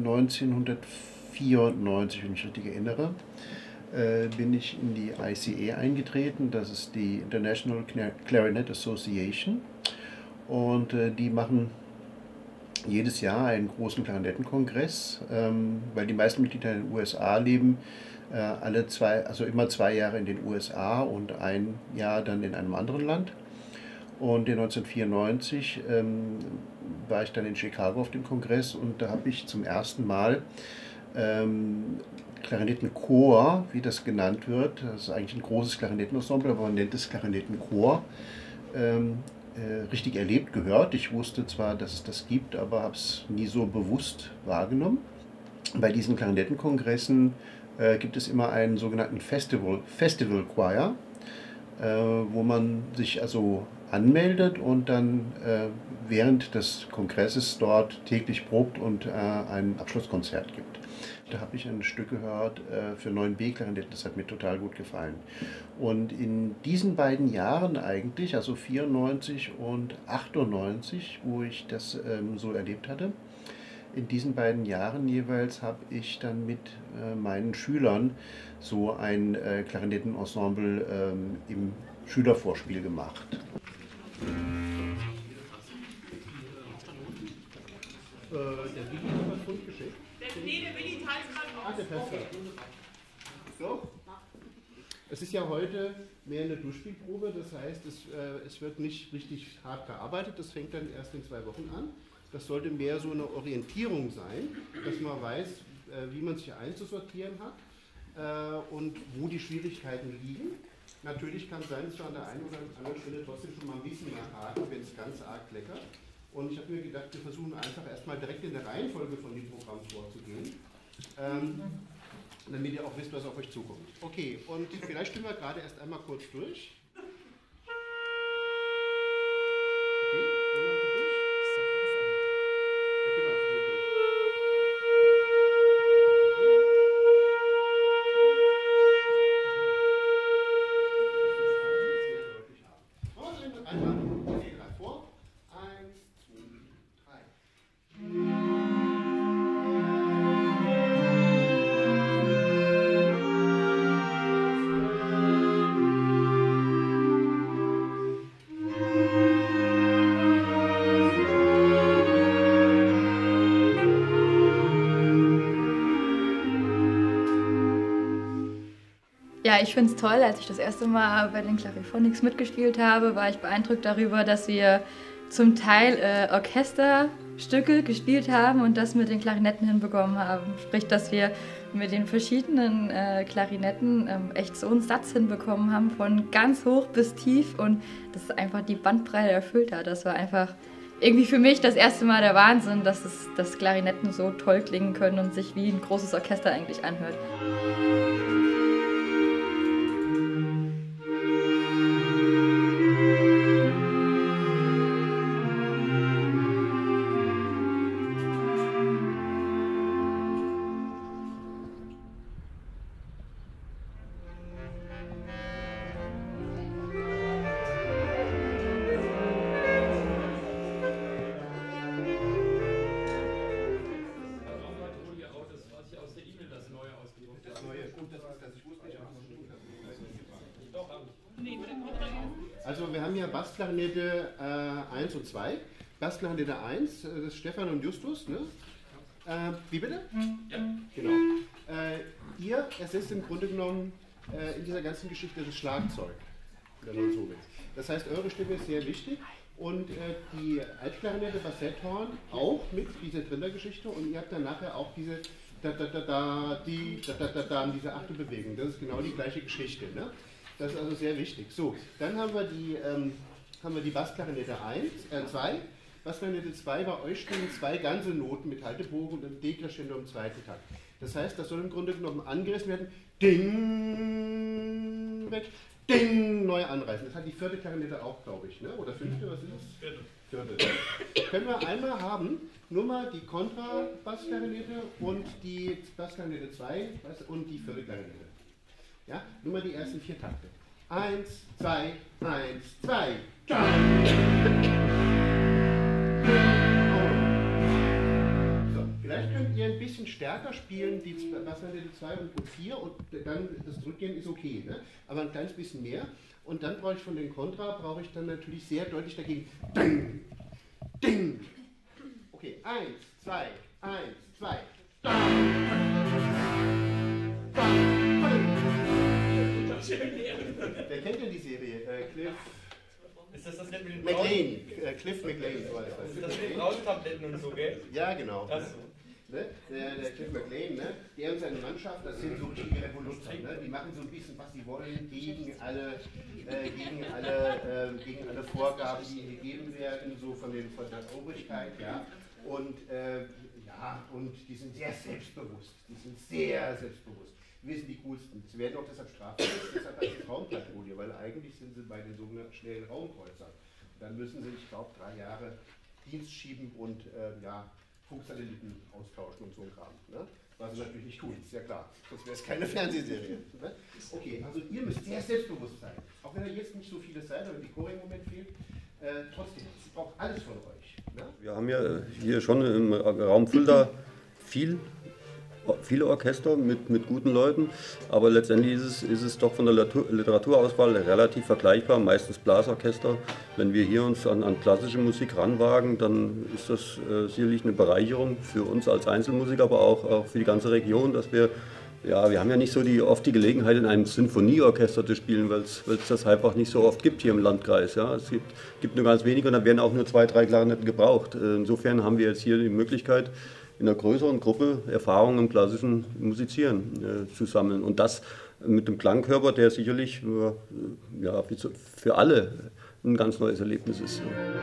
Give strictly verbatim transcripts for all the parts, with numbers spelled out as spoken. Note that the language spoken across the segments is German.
neunzehnhundertvierundneunzig, wenn ich mich richtig erinnere, äh, bin ich in die I C A eingetreten. Das ist die International Clarinet Association. Und äh, die machen jedes Jahr einen großen Klarinettenkongress, ähm, weil die meisten Mitglieder in den U S A leben, äh, alle zwei, also immer zwei Jahre in den U S A und ein Jahr dann in einem anderen Land. Und in neunzehnhundertvierundneunzig ähm, war ich dann in Chicago auf dem Kongress und da habe ich zum ersten Mal ähm, Klarinettenchor, wie das genannt wird, das ist eigentlich ein großes Klarinettenensemble, aber man nennt es Klarinettenchor, ähm, äh, richtig erlebt, gehört. Ich wusste zwar, dass es das gibt, aber habe es nie so bewusst wahrgenommen. Bei diesen Klarinettenkongressen äh, gibt es immer einen sogenannten Festival, Festival Choir, äh, wo man sich also anmeldet und dann äh, während des Kongresses dort täglich probt und äh, ein Abschlusskonzert gibt. Da habe ich ein Stück gehört äh, für neun B-Klarinetten, das hat mir total gut gefallen. Und in diesen beiden Jahren eigentlich, also vierundneunzig und achtundneunzig, wo ich das ähm, so erlebt hatte, in diesen beiden Jahren jeweils habe ich dann mit äh, meinen Schülern so ein äh, Klarinettenensemble ähm, im Schülervorspiel gemacht. Äh, der Willi hat was Fundgeschickt. Nee, der Willi teilt gerade auf. Ah, der Fester. So. Es ist ja heute mehr eine Durchspielprobe, das heißt, es, äh, es wird nicht richtig hart gearbeitet, das fängt dann erst in zwei Wochen an. Das sollte mehr so eine Orientierung sein, dass man weiß, äh, wie man sich einzusortieren hat äh, und wo die Schwierigkeiten liegen. Natürlich kann es sein, dass wir an der einen oder anderen Stelle trotzdem schon mal ein bisschen nachhaken, wenn es ganz arg kleckert. Und ich habe mir gedacht, wir versuchen einfach erstmal direkt in der Reihenfolge von dem Programm vorzugehen, ähm, damit ihr auch wisst, was auf euch zukommt. Okay, und vielleicht stimmen wir gerade erst einmal kurz durch. Ja, ich finde es toll, als ich das erste Mal bei den Clariphonics mitgespielt habe, war ich beeindruckt darüber, dass wir zum Teil äh, Orchesterstücke gespielt haben und das mit den Klarinetten hinbekommen haben. Sprich, dass wir mit den verschiedenen äh, Klarinetten ähm, echt so einen Satz hinbekommen haben, von ganz hoch bis tief und das einfach die Bandbreite erfüllt hat. Das war einfach irgendwie für mich das erste Mal der Wahnsinn, dass, es, dass Klarinetten so toll klingen können und sich wie ein großes Orchester eigentlich anhört. Also wir haben hier Bassklarinette äh, eins und zwei. Bassklarinette eins, das ist Stefan und Justus. Ne? Äh, wie bitte? Ja. Genau. Äh, ihr ersetzt im Grunde genommen äh, in dieser ganzen Geschichte das Schlagzeug. Wenn man so will. Das heißt, eure Stimme ist sehr wichtig. Und äh, die Altklarinette, Bassetthorn auch mit dieser Trillergeschichte. Und ihr habt dann nachher auch diese da da da da die da da da da diese Achtelbewegung. Das ist genau die gleiche Geschichte. Ne? Das ist also sehr wichtig. So, dann haben wir die, ähm, haben wir die Bassklarinette eins, äh, zwei. Bassklarinette zwei, bei euch stehen zwei ganze Noten mit Haltebogen und einem Decrescendo im zweiten Takt. Das heißt, das soll im Grunde genommen angerissen werden. Ding, weg, ding, neu anreißen. Das hat die vierte Klarinette auch, glaube ich. Ne? Oder fünfte, was ist das? Vierte. Vierte. Können wir einmal haben, nur mal die Kontrabassklarinette und die Bassklarinette zwei und die vierte Klarinette. Ja, nur mal die ersten vier Takte. Eins, zwei, eins, zwei. So, vielleicht könnt ihr ein bisschen bisschen stärker spielen, die Basswelle die zwei und Punkt vier und dann das Zurückgehen ist okay, ne? Aber ein kleines bisschen mehr. Und dann brauche ich von den Kontra, brauche ich dann natürlich sehr deutlich dagegen. Ding, ding. Okay, eins, zwei, eins, zwei. Wer kennt denn die Serie? Äh, Cliff. Ist das das nicht mit den McLean, äh, Cliff McLean, so heißt das. Ist das mit den Brauntabletten und so, gell? Ja, genau. Ach so. Ne? Der, der Cliff McLean, ne? Der und seine Mannschaft, das sind so richtige Revoluzer. Ne? Die machen so ein bisschen, was sie wollen, gegen alle, äh, gegen alle, äh, gegen alle Vorgaben, die ihnen gegeben werden, so von, den, von der Obrigkeit. Ja? Und, äh, ja, und die sind sehr selbstbewusst. Die sind sehr selbstbewusst. Wir sind die coolsten. Sie werden auch deshalb strafversetzt, deshalb als Raumpatrouille, weil eigentlich sind sie bei den sogenannten schnellen Raumkreuzern. Und dann müssen sie, ich glaube, drei Jahre Dienst schieben und äh, ja, Funksatelliten austauschen und so ein Kram. Ne? Was sie natürlich nicht tun, ist ja klar. Sonst wäre es keine Fernsehserie. Ne? Okay, also ihr müsst sehr selbstbewusst sein. Auch wenn ihr jetzt nicht so viele seid, aber die Chore im Moment fehlt, äh, trotzdem, sie braucht alles von euch. Ne? Wir haben ja hier schon im Raum Fulda viel viele Orchester mit, mit guten Leuten, aber letztendlich ist es, ist es doch von der Literaturauswahl relativ vergleichbar, meistens Blasorchester. Wenn wir hier uns an, an klassische Musik ranwagen, dann ist das äh, sicherlich eine Bereicherung für uns als Einzelmusiker, aber auch, auch für die ganze Region, dass wir, ja, wir haben ja nicht so die, oft die Gelegenheit, in einem Sinfonieorchester zu spielen, weil es das einfach nicht so oft gibt hier im Landkreis. Ja. Es gibt, gibt nur ganz wenige und da werden auch nur zwei, drei Klarinetten gebraucht. Insofern haben wir jetzt hier die Möglichkeit, in einer größeren Gruppe Erfahrungen im klassischen Musizieren äh, zu sammeln. Und das mit dem Klangkörper, der sicherlich äh, ja, für alle ein ganz neues Erlebnis ist.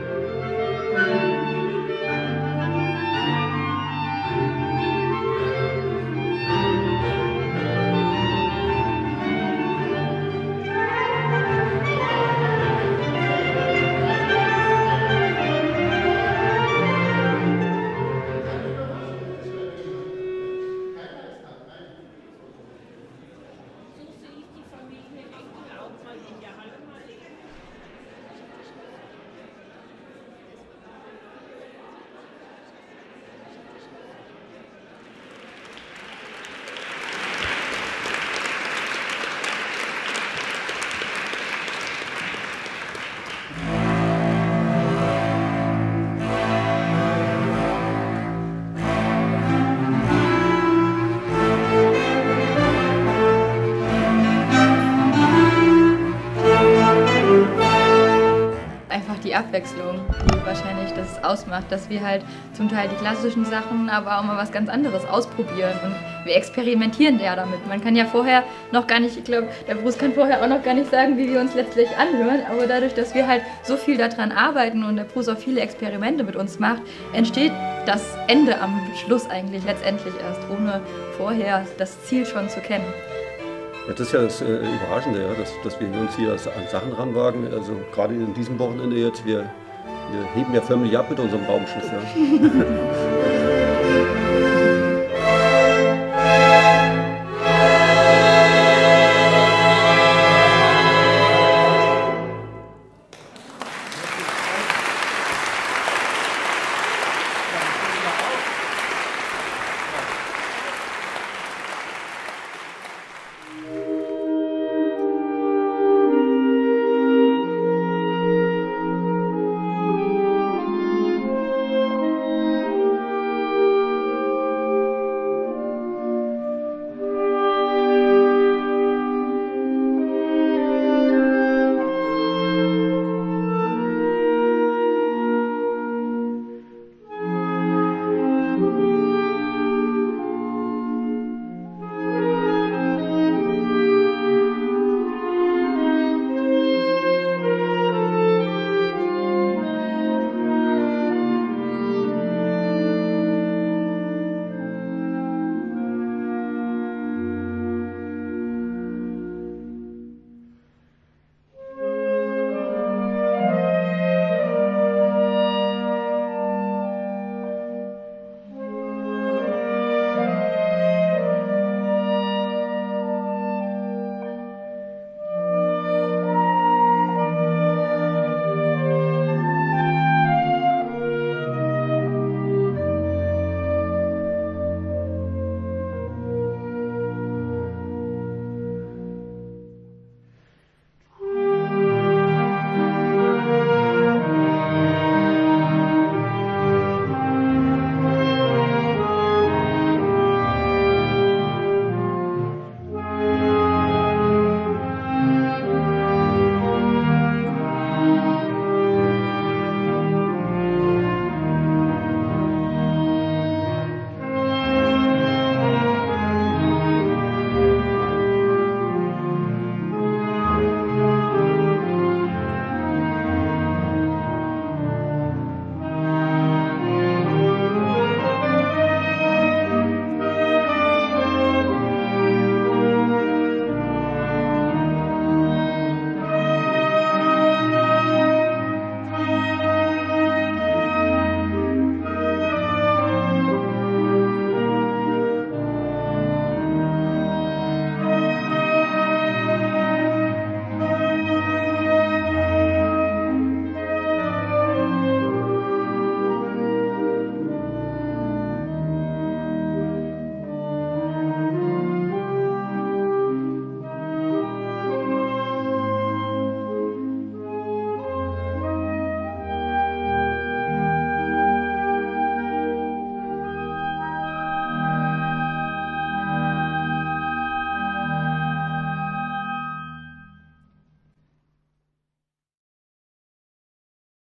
Die Abwechslung, die wahrscheinlich das ausmacht, dass wir halt zum Teil die klassischen Sachen, aber auch mal was ganz anderes ausprobieren und wir experimentieren ja damit. Man kann ja vorher noch gar nicht, ich glaube, der Bruce kann vorher auch noch gar nicht sagen, wie wir uns letztlich anhören, aber dadurch, dass wir halt so viel daran arbeiten und der Bruce auch viele Experimente mit uns macht, entsteht das Ende am Schluss eigentlich letztendlich erst, ohne vorher das Ziel schon zu kennen. Ja, das ist ja das äh, Überraschende, ja, dass, dass wir uns hier an Sachen ranwagen. Also gerade in diesem Wochenende jetzt, wir, wir heben ja förmlich ab mit unserem Raumschiff. Ja.